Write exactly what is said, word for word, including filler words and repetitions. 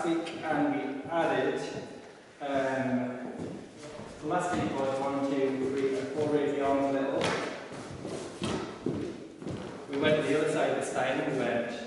elastic and we added um, elastic was one, two, three, and four, raise the arms a little. We went to the other side this time and we went